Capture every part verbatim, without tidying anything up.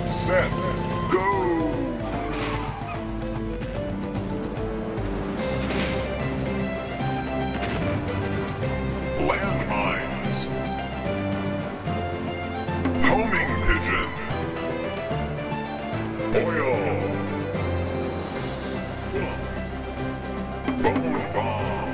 set, go! Landmines. Homing pigeon. Oil. Bone bomb.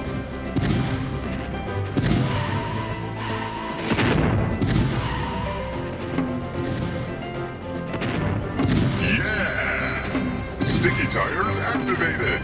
Yeah! Sticky tires activated.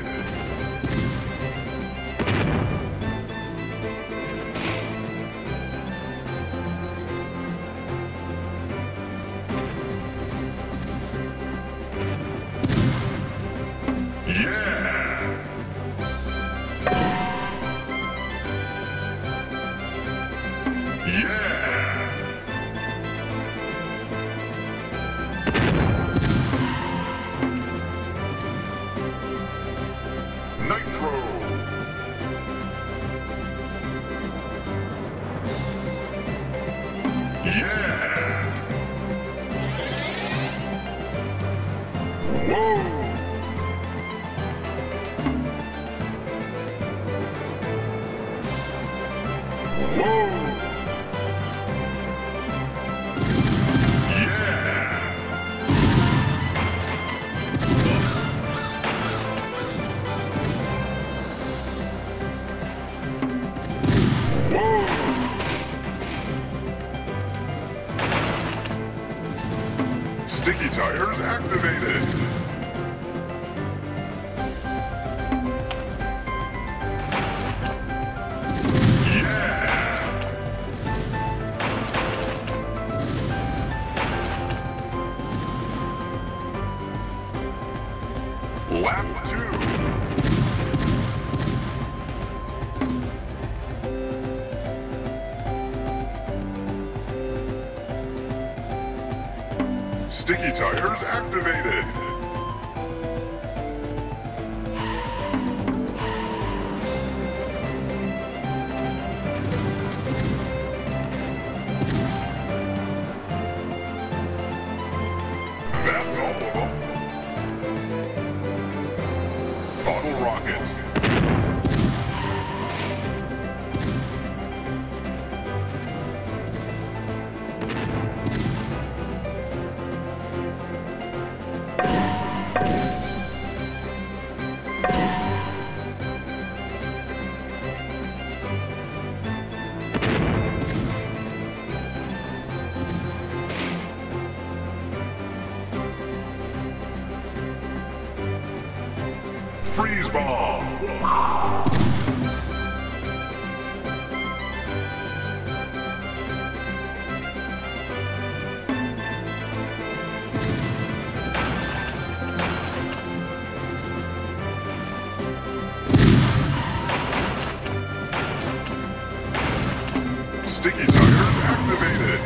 Sticky tires activated. Yeah! Lap two. Sticky tires activated. That's all of them. Bottle rocket. Freeze bomb! Sticky tires activated!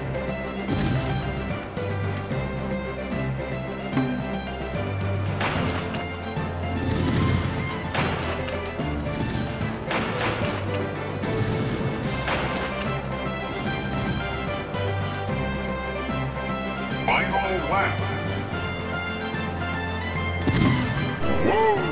Final lap. Whoa!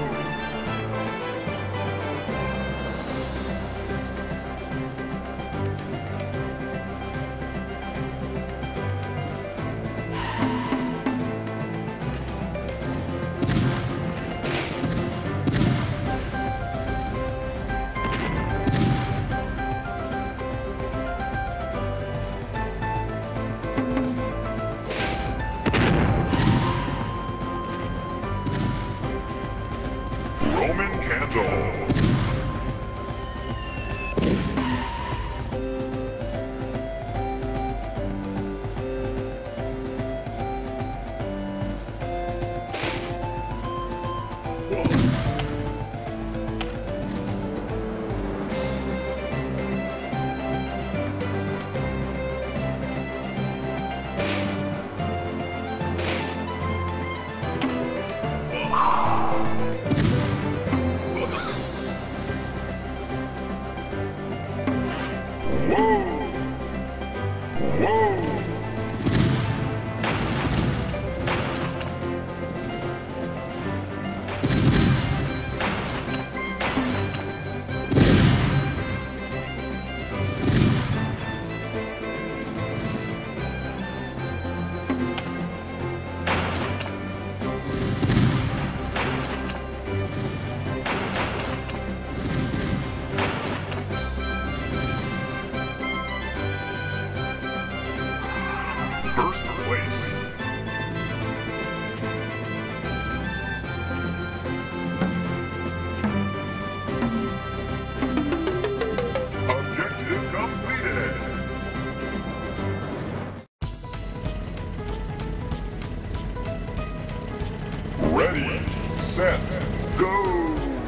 First place. Objective completed. Ready, set, go!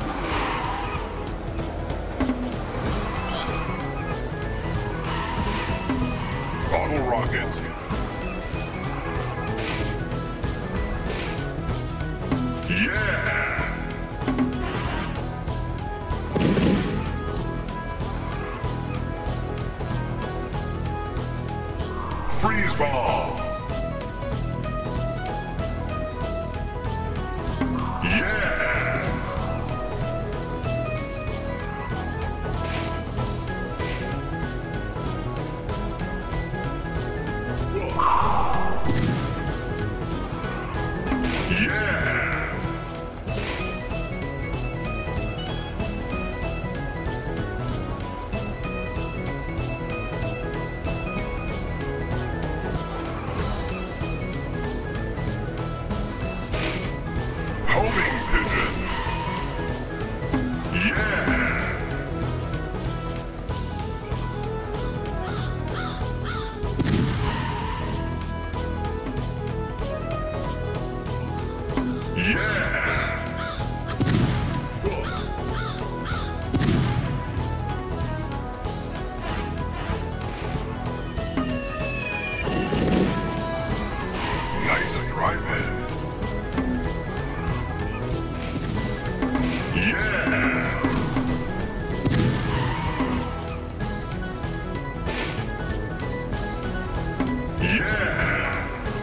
Bottle rocket. Yeah! Freeze bomb. Yeah! Yeah! Homing pigeon. Yeah! Yeah! Nice drive-in. Yeah! Yeah!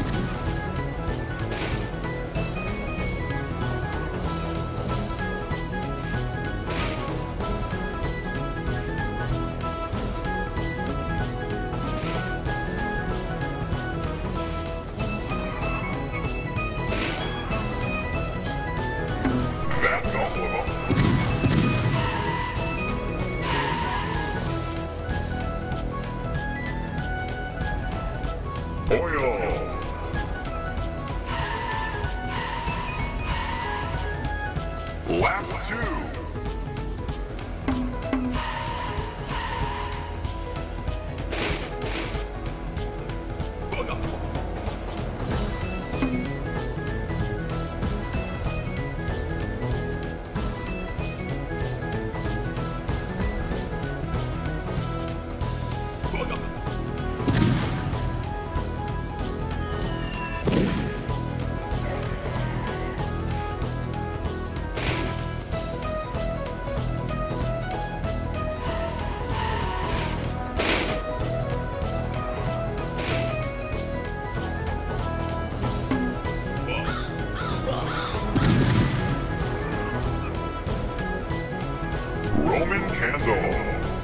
That's all of them. Oil. Lap two. Roman candle.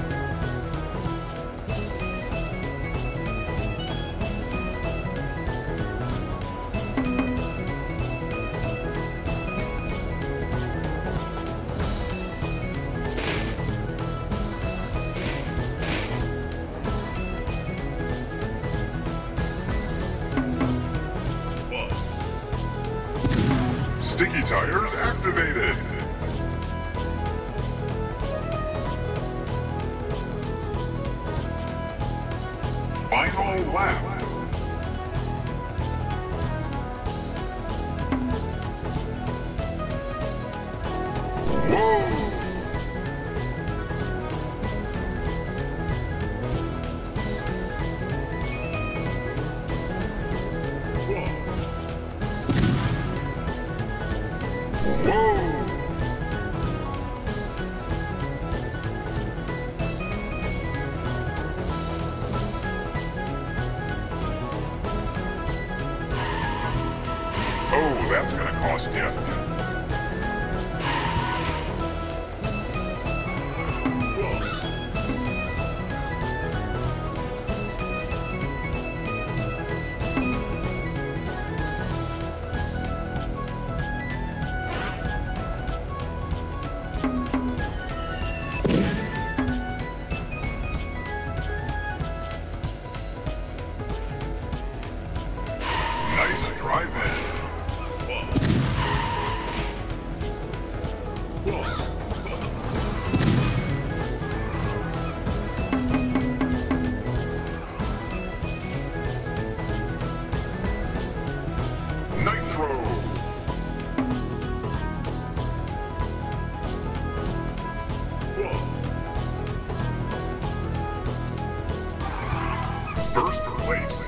Sticky tires activated. Final lap. Whoa! Whoa! Oh, that's gonna cost you. drive-in. Nitro. First place.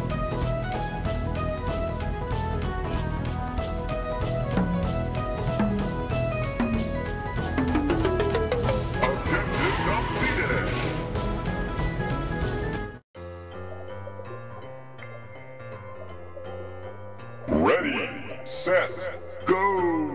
Objective completed. Ready, set, go.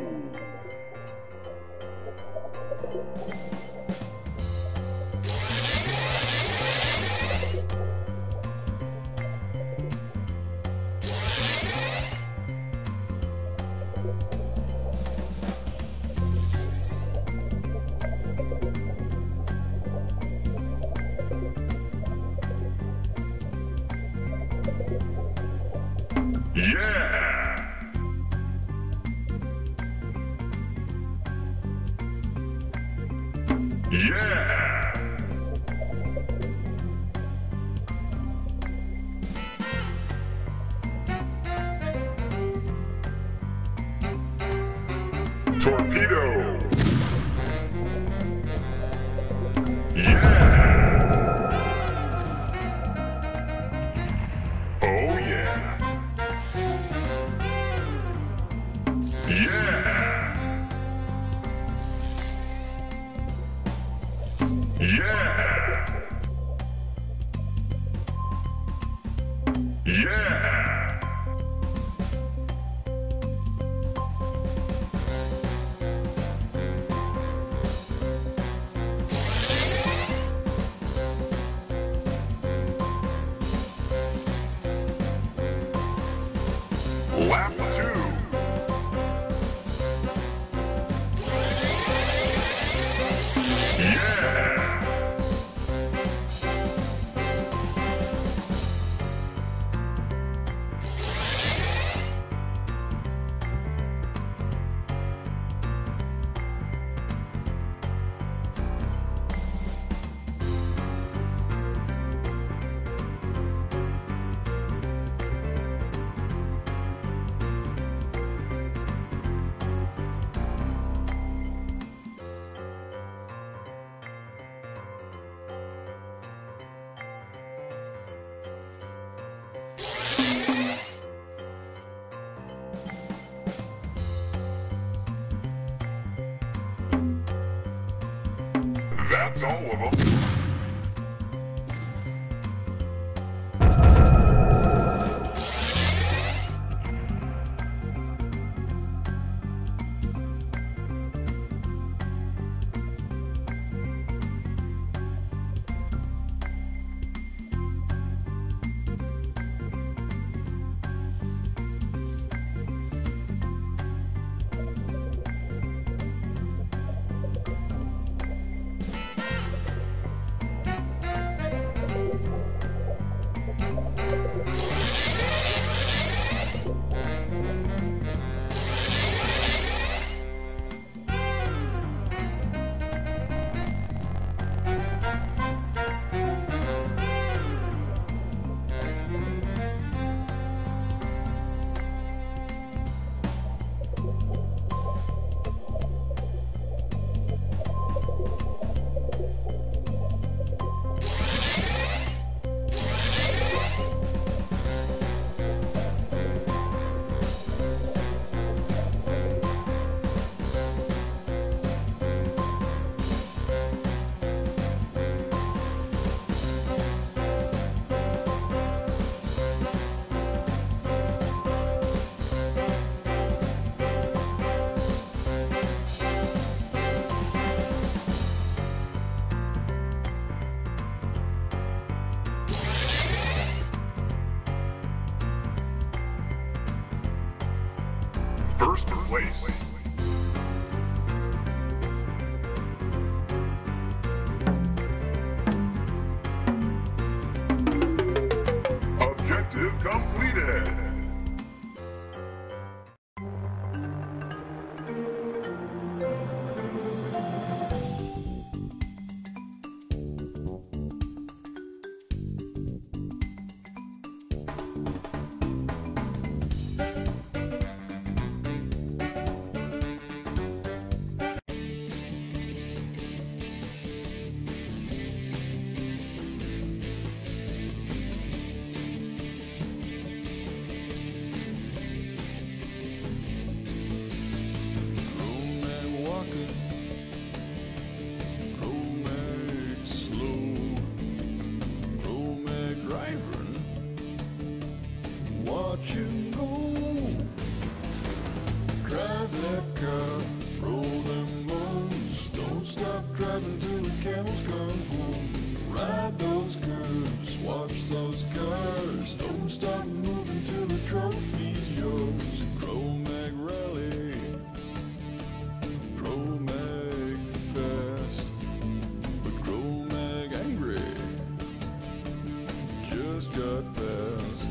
Yeah! Yeah! Torpedo! Yeah! Oh yeah! Yeah! Yeah! Yeah! Lap two. Yeah! That's all of them. First place. Objective completed. watch him go. Drive that car, throw them bones. Don't stop driving till the camels come home. Ride those curves, watch those cars. Don't stop moving till the trophy's yours. Cro-Mag Rally, Cro-Mag fast, but Cro-Mag angry just got past.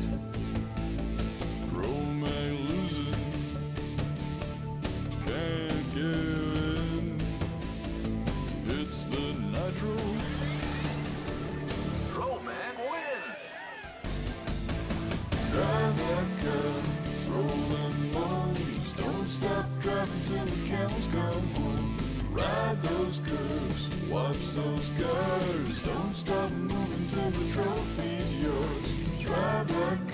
Cro-Mag losing, can't give in. It's the nitro. Cro-Mag wins! Drive that car, throw them bones. Don't stop driving till the camels come home. Ride those curves, watch those cars. Don't stop moving till the trophy's yours. Drive that car.